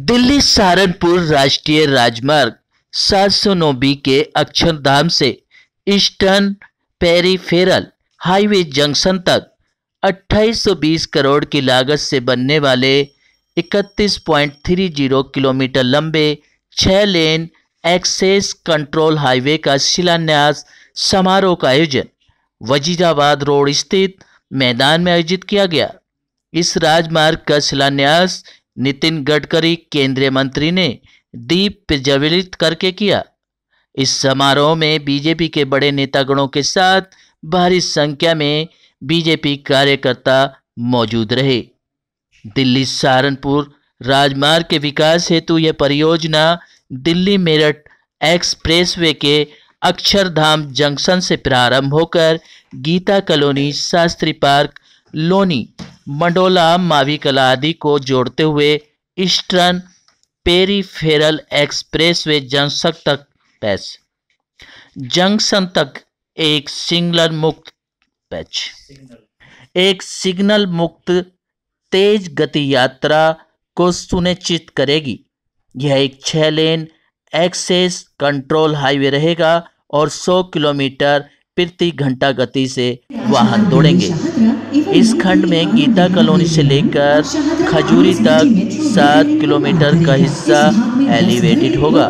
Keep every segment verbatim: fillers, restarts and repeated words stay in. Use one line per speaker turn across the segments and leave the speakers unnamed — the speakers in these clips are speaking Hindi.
दिल्ली सहारनपुर राष्ट्रीय राजमार्ग सात सौ नौ बी के अक्षरधाम से ईस्टर्न पेरिफेरल हाईवे जंक्शन तक अट्ठाईस सौ बीस करोड़ की लागत से बनने वाले इकतीस पॉइंट तीस किलोमीटर लंबे छह लेन एक्सेस कंट्रोल हाईवे का शिलान्यास समारोह का आयोजन वजीराबाद रोड स्थित मैदान में आयोजित किया गया। इस राजमार्ग का शिलान्यास नितिन गडकरी केंद्रीय मंत्री ने दीप प्रज्वलित करके किया। इस समारोह में बीजेपी के बड़े नेतागणों के साथ भारी संख्या में बीजेपी कार्यकर्ता मौजूद रहे। दिल्ली सहारनपुर राजमार्ग के विकास हेतु यह परियोजना दिल्ली मेरठ एक्सप्रेसवे के अक्षरधाम जंक्शन से प्रारंभ होकर गीता कॉलोनी, शास्त्री पार्क, लोनी, मंडोला, मावी कला आदि को जोड़ते हुए ईस्टर्न पेरिफेरल एक्सप्रेसवे जंक्शन तक पैच जंक्शन तक एक सिग्नल मुक्त पैच एक सिग्नल मुक्त तेज गति यात्रा को सुनिश्चित करेगी। यह एक छह लेन एक्सेस कंट्रोल हाईवे रहेगा और सौ किलोमीटर प्रति घंटा गति से वाहन दौड़ेंगे। इस खंड में गीता कॉलोनी से लेकर खजूरी तक सात किलोमीटर का हिस्सा एलिवेटेड होगा।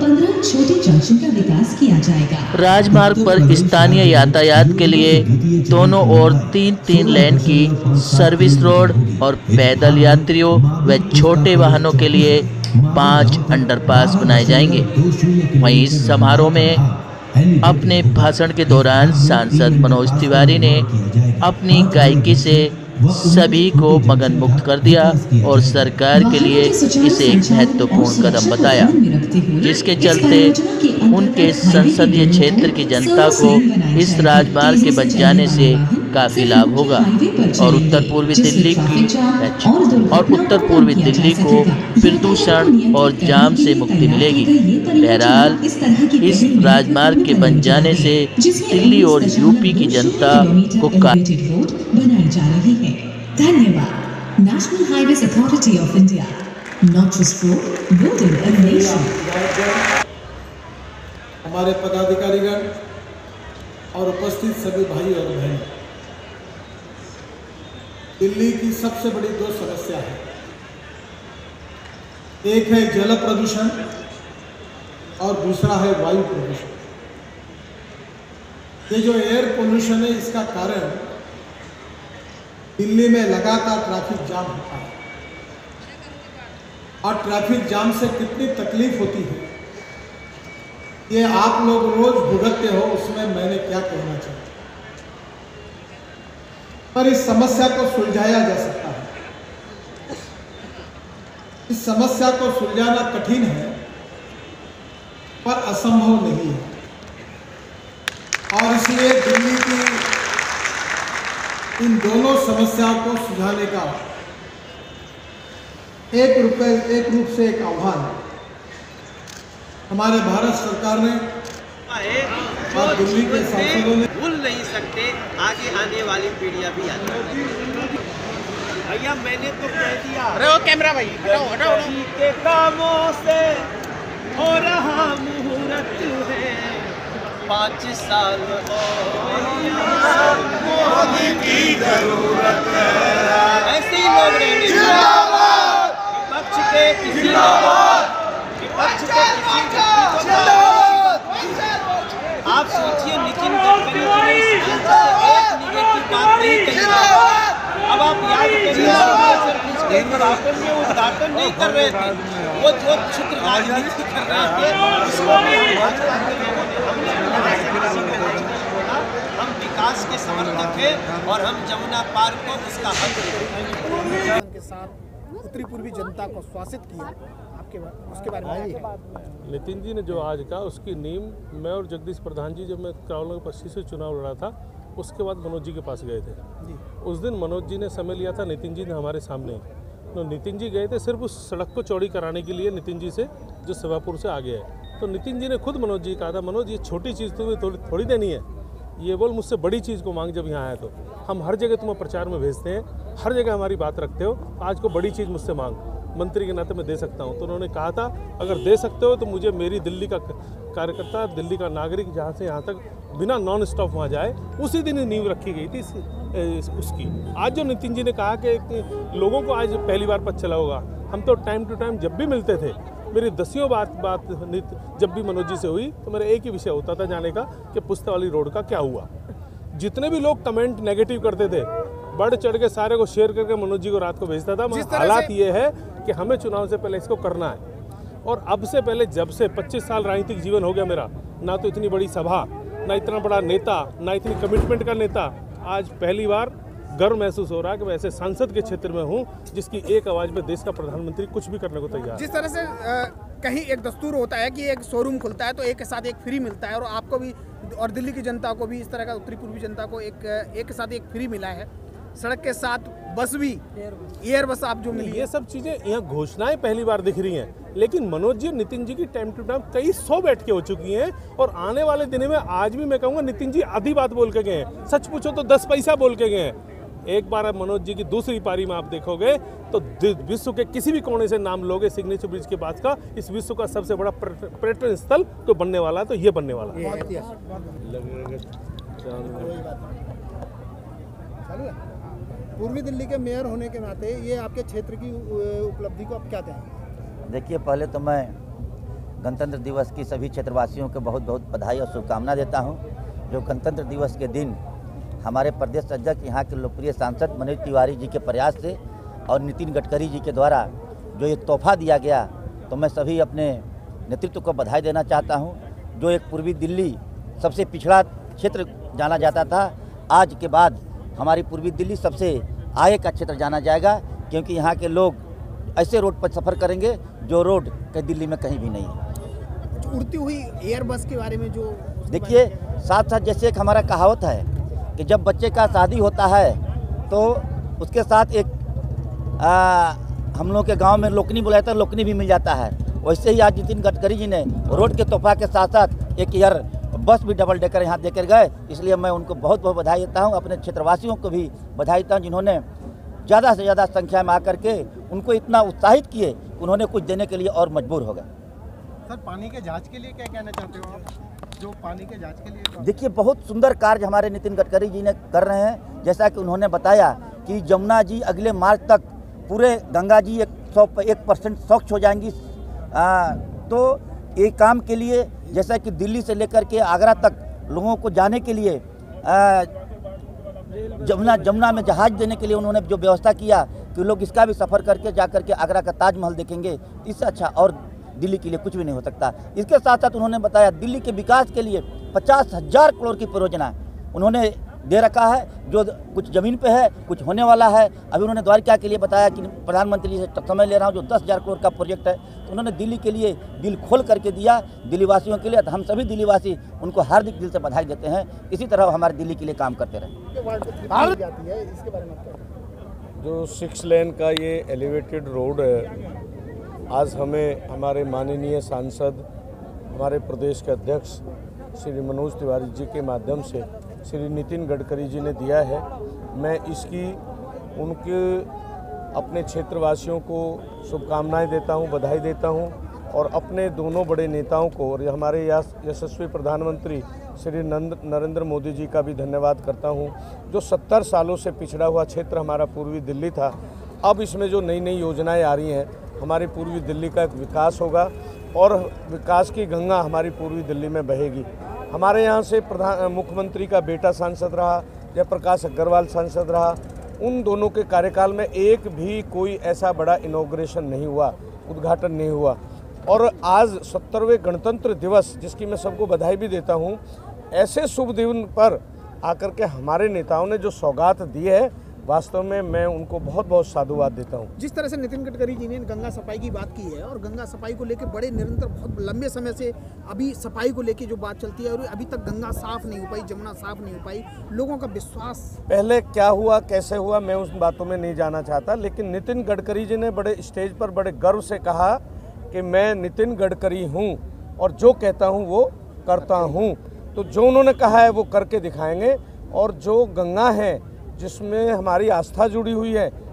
राजमार्ग पर स्थानीय यातायात के लिए दोनों ओर तीन तीन लेन की सर्विस रोड और पैदल यात्रियों व छोटे वाहनों के लिए पांच अंडरपास बनाए जाएंगे। वहीं इस समारोह में अपने भाषण के दौरान सांसद मनोज तिवारी ने अपनी गायकी से सभी को मगन मुक्त कर दिया और सरकार के लिए इसे एक महत्वपूर्ण कदम बताया, जिसके चलते उनके संसदीय क्षेत्र की जनता को इस राजमार्ग के बन जाने से काफी लाभ होगा और उत्तर पूर्वी दिल्ली की और उत्तर पूर्वी दिल्ली को प्रदूषण और जाम से मुक्ति मिलेगी। बहरहाल इस राजमार्ग के बन जाने से दिल्ली और यूपी की जनता को
बनाई जा रही है। धन्यवाद national highways authority of India, not just for building a nation.
हमारे पदाधिकारीगण और उपस्थित सभी भाई और बहन, दिल्ली की सबसे बड़ी दो समस्या है, एक है जल प्रदूषण और दूसरा है वायु प्रदूषण। ये जो एयर पोल्यूशन है, इसका कारण दिल्ली में लगातार ट्रैफिक जाम होता है और ट्रैफिक जाम से कितनी तकलीफ होती है ये आप लोग रोज भुगतते हो, उसमें मैंने क्या कहना चाहता। पर इस समस्या को सुलझाया जा सकता है। इस समस्या को सुलझाना कठिन है पर असंभव नहीं है और इसलिए दिल्ली की इन दोनों समस्याओं को सुलझाने का एक रूप एक रूप से एक आह्वान हमारे भारत सरकार ने और दिल्ली के सांसदों ने
भूल नहीं सकते, आगे आने वाली पीढ़ियां भी आती हैं। भैया मैंने तो कह दिया, अरे वो कैमरा भाई हटाओ हटाओ के कामों से हो रहा मुहूर्त है, पाँच साल मोदी की जरूरत है। ऐसे ही लोग रहेंगे विपक्ष के किसी विपक्ष के किसी आप सोचिए, नितिन गडकरी ने इस मंच से एक निगेटिव बात नहीं कही। अब आप याद करिए, उद्घाटन में उद्घाटन नहीं कर रहे थे, वो जो क्षुद्र राजनीति कर रहे थे उसको हम विकास के समर्थक हैं और हम जमुना पार्क को उसका हक
के साथ उत्तरी पूर्वी जनता को श्वासित किया, आपके उसके बारे में।
नितिन जी ने जो आज कहा उसकी नींव मैं और जगदीश प्रधान जी जब मैं क्राउल पच्चीस से चुनाव लड़ा था उसके बाद मनोज जी के पास गए थे जी। उस दिन मनोज जी ने समय लिया था, नितिन जी ने हमारे सामने, तो नितिन जी गए थे सिर्फ उस सड़क को चौड़ी कराने के लिए नितिन जी से, जो सेवापुर से आगे है। तो नितिन जी ने खुद मनोज जी कहा था, मनोज ये छोटी चीज़ तुम्हें थोड़ी थोड़ी देनी है, ये बोल मुझसे बड़ी चीज़ को मांग। जब यहाँ आए तो हम हर जगह तुम्हें प्रचार में भेजते हैं, हर जगह हमारी बात रखते हो, आज को बड़ी चीज़ मुझसे मांग। मंत्री के नाते मैं दे सकता हूं। तो उन्होंने कहा था अगर दे सकते हो तो मुझे मेरी दिल्ली का कार्यकर्ता, दिल्ली का नागरिक जहां से यहां तक बिना नॉन स्टॉप वहां जाए, उसी दिन ही नींव रखी गई थी इस, इस, उसकी। आज जो नितिन जी ने कहा कि लोगों को आज पहली बार पता चला होगा, हम तो टाइम टू टाइम जब भी मिलते थे, मेरी दसियों बात बात जब भी मनोज जी से हुई तो मेरा एक ही विषय होता था जाने का कि पुस्तकावली रोड का क्या हुआ। जितने भी लोग कमेंट नेगेटिव करते थे, बढ़ चढ़ के सारे को शेयर करके मनोज जी को रात को भेजता था। हालात ये है कि हमें चुनाव से पहले इसको करना है, और अब से पहले जब से पच्चीस साल राजनीतिक जीवन हो गया मेरा, ना तो इतनी बड़ी सभा, ना इतना बड़ा नेता, ना इतनी कमिटमेंट का नेता, आज पहली बार गर्व महसूस हो रहा है कि मैं ऐसे सांसद के क्षेत्र में हूं जिसकी एक आवाज में देश का प्रधानमंत्री कुछ भी करने को तैयार है।
जिस तरह से आ, कहीं एक दस्तूर होता है कि एक शोरूम खुलता है तो एक के साथ एक फ्री मिलता है, और आपको भी और दिल्ली की जनता को भी इस तरह का, उत्तरी पूर्वी जनता को एक एक के साथ एक फ्री मिला है। सड़क के साथ बस भी, एयर बस आप जो मिली,
ये सब चीजें यहाँ घोषणाएं पहली बार दिख रही हैं, लेकिन मनोज जी, नितिन जी की टाइम टू टाइम कई सौ बैठकें हो चुकी हैं, और आने वाले दिनों में आज भी मैं कहूँगा नितिन जी आधी बात बोल के गए हैं, सच पूछो तो दस पैसा बोल के गए हैं। एक बार अब मनोज जी की दूसरी पारी में आप देखोगे तो विश्व के किसी भी कोने से नाम लोगे सिग्नेचर ब्रिज के पास का, इस विश्व का सबसे बड़ा पर्यटन स्थल तो बनने वाला है, तो ये बनने वाला है।
पूर्वी दिल्ली के मेयर होने के नाते ये आपके क्षेत्र की उपलब्धि को आप क्या कहेंगे?
देखिए, पहले तो मैं गणतंत्र दिवस की सभी क्षेत्रवासियों को बहुत बहुत बधाई और शुभकामना देता हूं। जो गणतंत्र दिवस के दिन हमारे प्रदेश अध्यक्ष, यहाँ के लोकप्रिय सांसद मनोज तिवारी जी के प्रयास से और नितिन गडकरी जी के द्वारा जो ये तोहफा दिया गया, तो मैं सभी अपने नेतृत्व को बधाई देना चाहता हूँ। जो एक पूर्वी दिल्ली सबसे पिछड़ा क्षेत्र जाना जाता था, आज के बाद हमारी पूर्वी दिल्ली सबसे आगे का क्षेत्र जाना जाएगा, क्योंकि यहाँ के लोग ऐसे रोड पर सफ़र करेंगे जो रोड कहीं दिल्ली में कहीं भी नहीं है।
उड़ती हुई एयर बस के बारे में जो
देखिए, साथ साथ जैसे एक हमारा कहावत है कि जब बच्चे का शादी होता है तो उसके साथ एक आ, हम लोग के गांव में लोकनी बुलाया था, लोकनी भी मिल जाता है। वैसे ही आज नितिन गडकरी जी ने रोड के तोहफा के साथ साथ एक एयर बस भी डबल डेकर यहाँ देकर गए, इसलिए मैं उनको बहुत बहुत बधाई देता हूँ। अपने क्षेत्रवासियों को भी बधाई देता हूँ जिन्होंने ज़्यादा से ज़्यादा संख्या में आकर के उनको इतना उत्साहित किए, उन्होंने कुछ देने के लिए और मजबूर हो गए।
सर, पानी के जाँच के लिए क्या कहना चाहते हो आप? जो पानी के जांच के लिए,
देखिए, बहुत सुंदर कार्य हमारे नितिन गडकरी जी ने कर रहे हैं। जैसा कि उन्होंने बताया कि जमुना जी अगले मार्च तक पूरे गंगा जी एक सौ एक परसेंट स्वच्छ हो जाएंगी। आ, तो ये काम के लिए जैसा कि दिल्ली से लेकर के आगरा तक लोगों को जाने के लिए आ, जमुना जमुना में जहाज देने के लिए उन्होंने जो व्यवस्था किया कि लोग इसका भी सफ़र करके जा करके आगरा का ताजमहल देखेंगे, इससे अच्छा और दिल्ली के लिए कुछ भी नहीं हो सकता। इसके साथ साथ उन्होंने बताया दिल्ली के विकास के लिए पचास हजार करोड़ की परियोजना उन्होंने दे रखा है, जो कुछ ज़मीन पे है, कुछ होने वाला है। अभी उन्होंने द्वारका के लिए बताया कि प्रधानमंत्री से समय ले रहा हूँ, जो दस हज़ार करोड़ का प्रोजेक्ट है, तो उन्होंने दिल्ली के लिए दिल खोल करके दिया, दिल्ली वासियों के लिए। तो हम सभी दिल्ली वासी उनको हार्दिक दिल से बधाई देते हैं। इसी तरह हमारे दिल्ली के लिए काम करते रहें।
जो सिक्स लेन का ये एलिवेटेड रोड है, आज हमें हमारे माननीय सांसद, हमारे प्रदेश के अध्यक्ष श्री मनोज तिवारी जी के माध्यम से श्री नितिन गडकरी जी ने दिया है। मैं इसकी उनके अपने क्षेत्रवासियों को शुभकामनाएं देता हूं, बधाई देता हूं, और अपने दोनों बड़े नेताओं को और हमारे यशस्वी प्रधानमंत्री श्री नरेंद्र मोदी जी का भी धन्यवाद करता हूं। जो सत्तर सालों से पिछड़ा हुआ क्षेत्र हमारा पूर्वी दिल्ली था, अब इसमें जो नई नई योजनाएं आ रही हैं, हमारी पूर्वी दिल्ली का एक विकास होगा और विकास की गंगा हमारी पूर्वी दिल्ली में बहेगी। हमारे यहाँ से प्रधान मुख्यमंत्री का बेटा सांसद रहा, जयप्रकाश अग्रवाल सांसद रहा, उन दोनों के कार्यकाल में एक भी कोई ऐसा बड़ा इनॉग्रेशन नहीं हुआ, उद्घाटन नहीं हुआ। और आज सत्तरवें गणतंत्र दिवस, जिसकी मैं सबको बधाई भी देता हूँ, ऐसे शुभ दिन पर आकर के हमारे नेताओं ने जो सौगात दी है, वास्तव में मैं उनको बहुत बहुत साधुवाद देता हूं।
जिस तरह से नितिन गडकरी जी ने गंगा सफाई की बात की है, और गंगा सफाई को लेकर बड़े निरंतर बहुत लंबे समय से अभी सफाई को लेकर जो बात चलती है, और अभी तक गंगा साफ नहीं हो पाई, जमुना साफ नहीं हो पाई, लोगों का विश्वास
पहले क्या हुआ, कैसे हुआ, मैं उस बातों में नहीं जाना चाहता। लेकिन नितिन गडकरी जी ने बड़े स्टेज पर बड़े गर्व से कहा कि मैं नितिन गडकरी हूँ और जो कहता हूँ वो करता हूँ। तो जो उन्होंने कहा है वो करके दिखाएंगे। और जो गंगा है, जिसमें हमारी आस्था जुड़ी हुई है,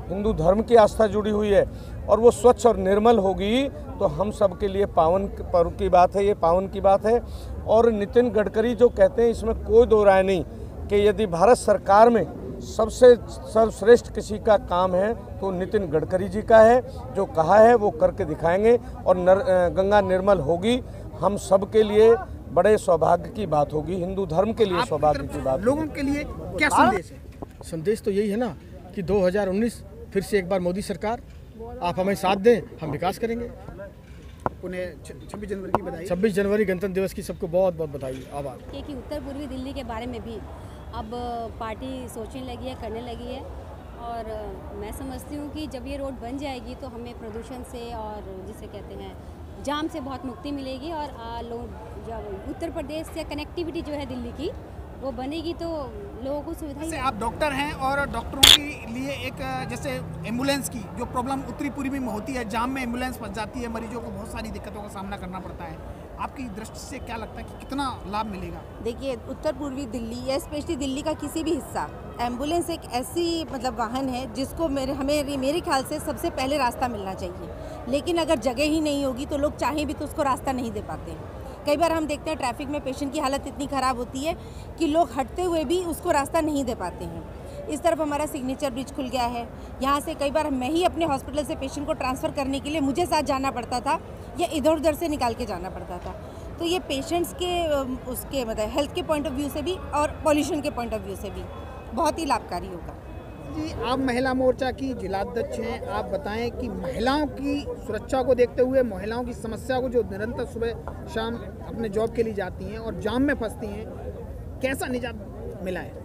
हिंदू धर्म की आस्था जुड़ी हुई है और वो स्वच्छ और निर्मल होगी तो हम सब के लिए पावन पर्व की बात है, ये पावन की बात है। और नितिन गडकरी जो कहते हैं इसमें कोई दो राय नहीं कि यदि भारत सरकार में सबसे सर्वश्रेष्ठ किसी का काम है तो नितिन गडकरी जी का है। जो कहा है वो करके दिखाएंगे और नर, गंगा निर्मल होगी। हम सब के लिए बड़े सौभाग्य की बात होगी, हिंदू धर्म के लिए सौभाग्य की बात।
लोगों के लिए क्या संदेश है?
संदेश तो यही है ना कि दो हज़ार उन्नीस फिर से एक बार मोदी सरकार, आप हमें साथ दें, हम विकास करेंगे।
उन्हें छब्बीस जनवरी की बधाई।
छब्बीस जनवरी गणतंत्र दिवस की सबको बहुत बहुत बधाई, आभार।
कि उत्तर पूर्वी दिल्ली के बारे में भी अब पार्टी सोचने लगी है, करने लगी है और मैं समझती हूँ कि जब ये रोड बन जाएगी तो हमें प्रदूषण से और जिसे कहते हैं जाम से बहुत मुक्ति मिलेगी और लोग जब उत्तर प्रदेश से कनेक्टिविटी जो है दिल्ली की वो बनेगी तो लोगों को सुविधा।
जैसे आप डॉक्टर हैं और डॉक्टरों के लिए एक जैसे एम्बुलेंस की जो प्रॉब्लम उत्तरी पूर्वी में होती है, जाम में एम्बुलेंस फंस जाती है, मरीजों को बहुत सारी दिक्कतों का सामना करना पड़ता है, आपकी दृष्टि से क्या लगता है कि कितना लाभ मिलेगा?
देखिए, उत्तर पूर्वी दिल्ली या स्पेशली दिल्ली का किसी भी हिस्सा, एम्बुलेंस एक ऐसी मतलब वाहन है जिसको मेरे हमें मेरे ख्याल से सबसे पहले रास्ता मिलना चाहिए। लेकिन अगर जगह ही नहीं होगी तो लोग चाहें भी तो उसको रास्ता नहीं दे पाते हैं। कई बार हम देखते हैं ट्रैफिक में पेशेंट की हालत इतनी ख़राब होती है कि लोग हटते हुए भी उसको रास्ता नहीं दे पाते हैं। इस तरफ हमारा सिग्नेचर ब्रिज खुल गया है, यहाँ से कई बार मैं ही अपने हॉस्पिटल से पेशेंट को ट्रांसफ़र करने के लिए मुझे साथ जाना पड़ता था या इधर उधर से निकाल के जाना पड़ता था। तो ये पेशेंट्स के उसके मतलब हेल्थ के पॉइंट ऑफ व्यू से भी और पॉल्यूशन के पॉइंट ऑफ व्यू से भी बहुत ही लाभकारी होगा।
जी, आप महिला मोर्चा की जिलाध्यक्ष हैं, आप बताएं कि महिलाओं की सुरक्षा को देखते हुए, महिलाओं की समस्या को जो निरंतर सुबह शाम अपने जॉब के लिए जाती हैं और जाम में फंसती हैं, कैसा निजात मिला है?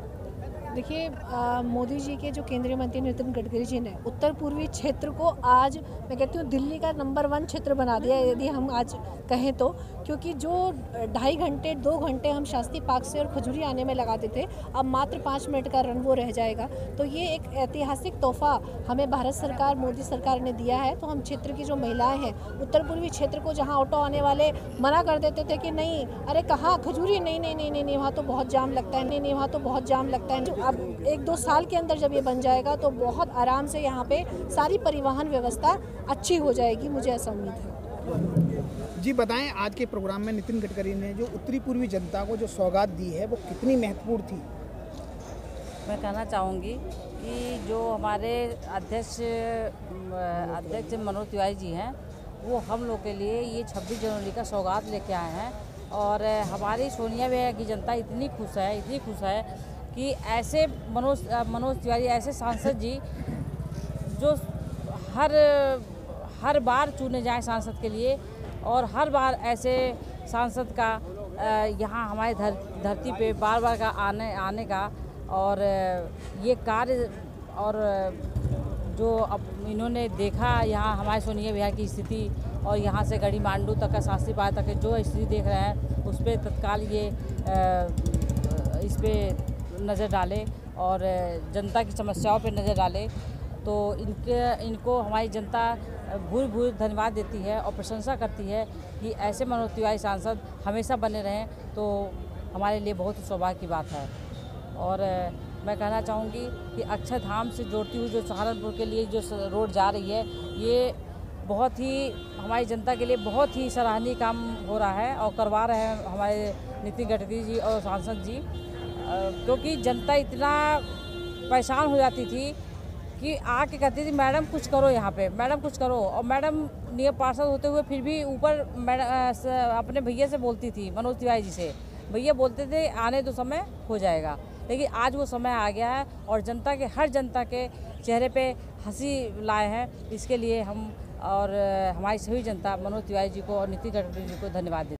देखिए, मोदी जी के जो केंद्रीय मंत्री नितिन गडकरी जी ने उत्तर पूर्वी क्षेत्र को आज मैं कहती हूँ दिल्ली का नंबर वन क्षेत्र बना दिया, यदि हम आज कहें तो। क्योंकि जो ढाई घंटे दो घंटे हम शास्त्री पार्क से और खजूरी आने में लगाते थे, अब मात्र पाँच मिनट का रन वो रह जाएगा। तो ये एक ऐतिहासिक तोहफा हमें भारत सरकार, मोदी सरकार ने दिया है। तो हम क्षेत्र की जो महिलाएं हैं, उत्तर पूर्वी क्षेत्र को, जहाँ ऑटो आने वाले मना कर देते थे कि नहीं, अरे कहाँ खजूरी, नहीं नहीं नहीं नहीं नहीं वहाँ तो बहुत जाम लगता है, नहीं नहीं वहाँ तो बहुत जाम लगता है। अब एक दो साल के अंदर जब ये बन जाएगा तो बहुत आराम से यहाँ पे सारी परिवहन व्यवस्था अच्छी हो जाएगी, मुझे ऐसा उम्मीद है।
जी बताएं, आज के प्रोग्राम में नितिन गडकरी ने जो उत्तरी पूर्वी जनता को जो सौगात दी है वो कितनी महत्वपूर्ण थी?
मैं कहना चाहूँगी कि जो हमारे अध्यक्ष अध्यक्ष मनोज तिवारी जी हैं, वो हम लोग के लिए ये छब्बीस जनवरी का सौगात लेके आए हैं। और हमारी सोनिया विहार की जनता इतनी खुश है, इतनी खुश है कि ऐसे मनोज मनोज तिवारी, ऐसे सांसद जी जो हर हर बार चुने जाएं सांसद के लिए, और हर बार ऐसे सांसद का यहाँ हमारे धर, धरती पे बार बार का आने आने का और ये कार्य, और जो अब इन्होंने देखा यहाँ हमारे सोनिया विहार की स्थिति और यहाँ से गढ़ी मांडू तक का शास्त्री पार्क तक जो स्थिति देख रहे हैं, उस पर तत्काल ये इस पर नज़र डाले और जनता की समस्याओं पर नज़र डाले। तो इनके इनको हमारी जनता भूल भूल धन्यवाद देती है और प्रशंसा करती है कि ऐसे मनोज तिवारी सांसद हमेशा बने रहें, तो हमारे लिए बहुत सौभाग्य की बात है। और मैं कहना चाहूँगी कि अक्षरधाम से जोड़ती हुई जो सहारनपुर के लिए जो रोड जा रही है, ये बहुत ही हमारी जनता के लिए बहुत ही सराहनीय काम हो रहा है और करवा रहे हैं हमारे नितिन गडकरी जी और सांसद जी। क्योंकि जनता इतना परेशान हो जाती थी कि आके कहती थी मैडम कुछ करो यहाँ पे, मैडम कुछ करो। और मैडम नियम पार्षद होते हुए फिर भी ऊपर अपने भैया से बोलती थी, मनोज तिवारी जी से, भैया बोलते थे आने दो, समय हो जाएगा। लेकिन आज वो समय आ गया है और जनता के, हर जनता के चेहरे पे हंसी लाए हैं। इसके लिए हम और हमारी सभी जनता मनोज तिवारी जी को और नितिन गडकरी जी को धन्यवाद देते हैं।